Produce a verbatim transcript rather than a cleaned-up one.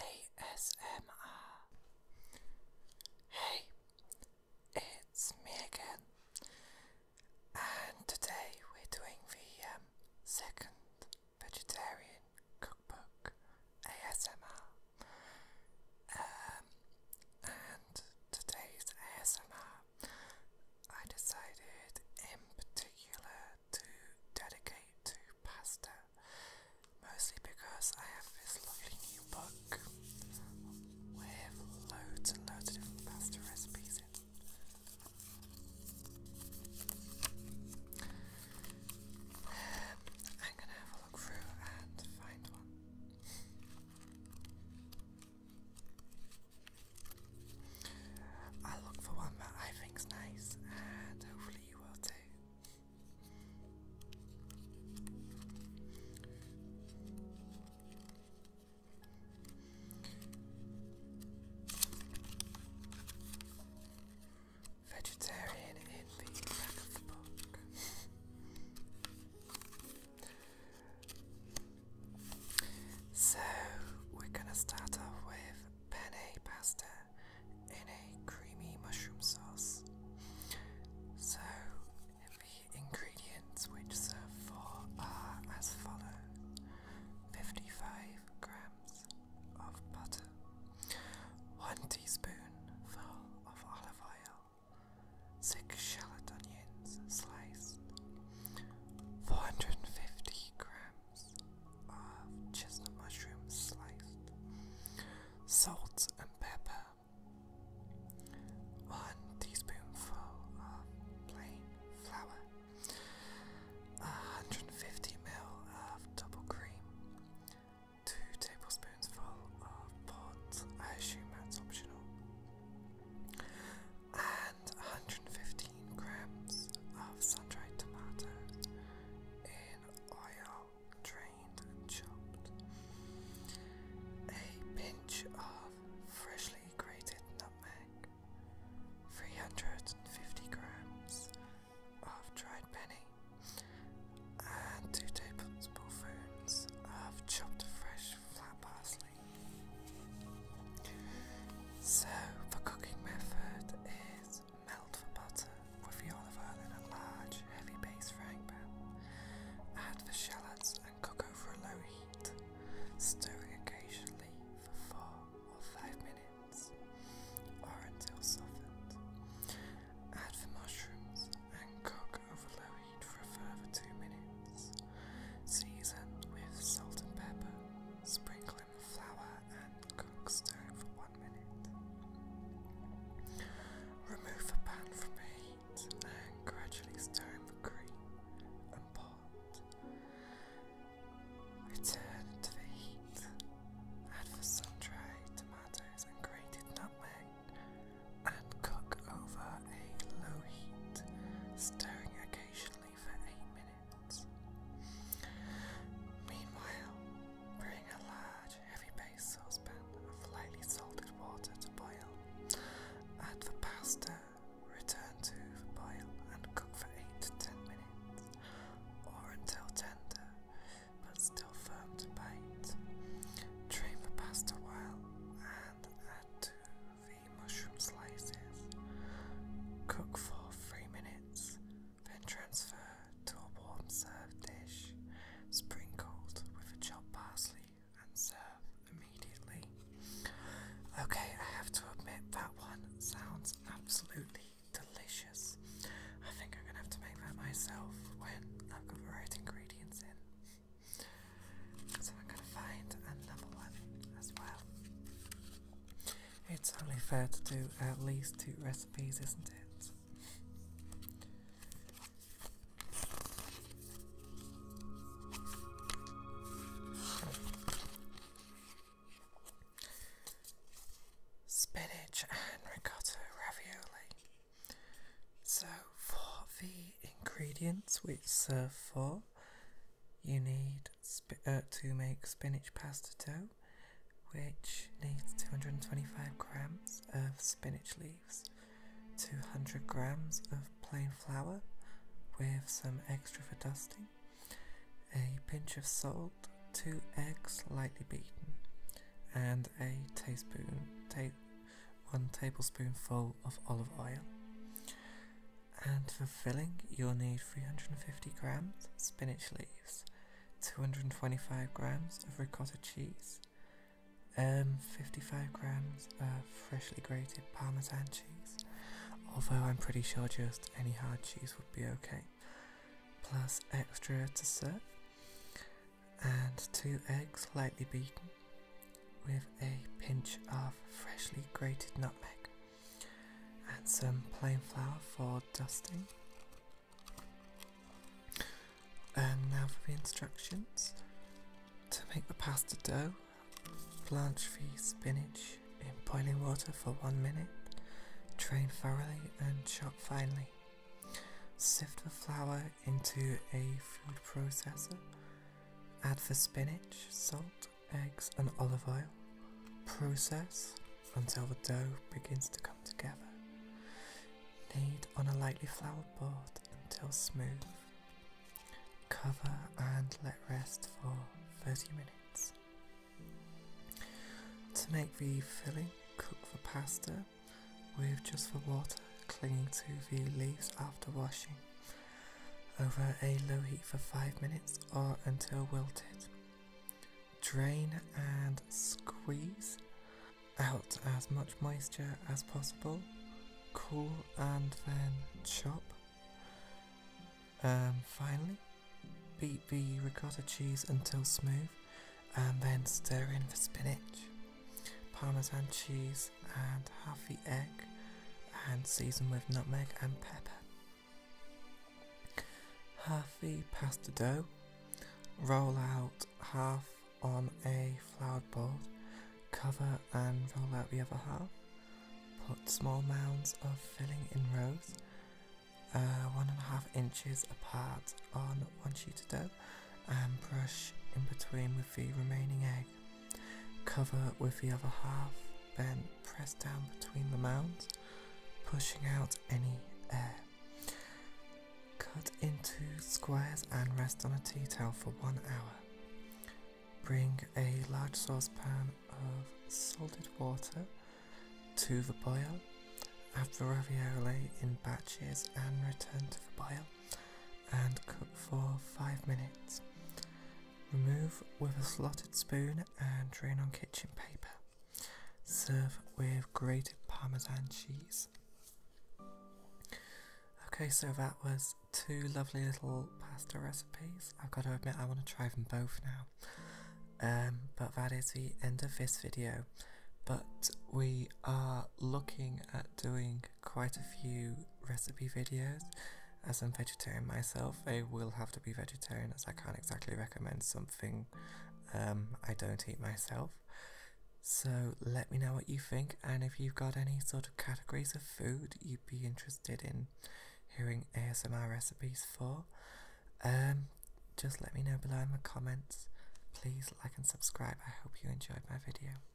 A S M R. Hey, it's me again, and today we're doing the um, second vegetarian cookbook A S M R. Um, and today's A S M R, I decided in particular to dedicate to pasta, mostly because I have this lovely new book with loads and loads of different pasta recipes in. Um, I'm gonna have a look through and find one. I'll look for one that I think's nice, and hopefully you will too. Vegetarian in the back of the book. So we're gonna start off with penne pasta in a creamy mushroom sauce. So the ingredients which serve for are as follows: fifty-five grams of butter, one teaspoonful of olive oil, six shallot onions sliced, four hundred fifty grams of chestnut mushrooms sliced, salt and pepper, one teaspoonful of plain flour, one hundred fifty milliliters of double cream, two tablespoonsful of port, I assume that's optional, and one hundred fifteen grams of sun-dried tomatoes in oil, drained and chopped, a pinch of freshly grated nutmeg, three hundred fifty grams of dried penny, and two tablespoons of chopped fresh flat parsley. So the cooking method is melt the butter with the olive oil in a large heavy base frying pan. Add the shallots and cook over a low heat, stirring occasionally for four or five minutes or until softened. Add the mushrooms and cook over low heat for a further two minutes. Season with salt and pepper, sprinkle in the flour and cook, stirring for one minute. Remove the pan from the heat and gradually stir in the cream and pot. Return to the heat. Add the sun-dried tomatoes and grated nutmeg and cook over a low heat, stirring occasionally for eight minutes. Meanwhile, bring a large heavy base saucepan of lightly salted water to boil. Add the pasta, return to the boil and cook for eight to ten minutes, or until tender but still firm to bite. Drain the pasta well and add to the mushroom slices. Cook for three minutes, then transfer to a warm served dish, sprinkled with the chopped parsley, and serve immediately. Okay, I have to admit that one sounds absolutely delicious. I think I'm gonna have to make that myself when I've got the right ingredients in. So I'm gonna find another one as well. It's only fair to do at least two recipes, isn't it? Spinach and ricotta ravioli. So for the ingredients which serve for, you need sp uh, to make spinach pasta dough, which needs two hundred twenty-five grams of spinach leaves, two hundred grams of plain flour with some extra for dusting, a pinch of salt, two eggs lightly beaten, and a tablespoon, ta one tablespoonful of olive oil. And for filling, you'll need three hundred fifty grams spinach leaves, two hundred twenty-five grams of ricotta cheese, um, fifty-five grams of freshly grated Parmesan cheese, although I'm pretty sure just any hard cheese would be okay, plus extra to serve, and two eggs lightly beaten with a pinch of freshly grated nutmeg, and some plain flour for dusting. And now for the instructions. To make the pasta dough, blanch the spinach in boiling water for one minute, drain thoroughly and chop finely. Sift the flour into a food processor, add the spinach, salt, eggs and olive oil. Process until the dough begins to come together. Knead on a lightly floured board until smooth. Cover and let rest for thirty minutes. To make the filling, cook the pasta with just the water clinging to the leaves after washing over a low heat for five minutes or until wilted. Drain and squeeze out as much moisture as possible. Cool and then chop. Um, finally, beat the ricotta cheese until smooth and then stir in the spinach, Parmesan cheese and half the egg and season with nutmeg and pepper. Half the pasta dough, roll out half on a floured board, cover and roll out the other half. Put small mounds of filling in rows, uh, one and a half inches apart on one sheet of dough, and brush in between with the remaining egg. Cover with the other half, then press down between the mounds, pushing out any air. Cut into squares and rest on a tea towel for one hour. Bring a large saucepan of salted water to the boil. Add the ravioli in batches and return to the boil and cook for five minutes. Remove with a slotted spoon and drain on kitchen paper. Serve with grated Parmesan cheese. Okay, so that was two lovely little pasta recipes. I've got to admit I want to try them both now. Um, but that is the end of this video. But we are looking at doing quite a few recipe videos. As I'm vegetarian myself, they will have to be vegetarian as I can't exactly recommend something um, I don't eat myself. So let me know what you think, and if you've got any sort of categories of food you'd be interested in hearing A S M R recipes for, um, just let me know below in the comments. Please like and subscribe. I hope you enjoyed my video.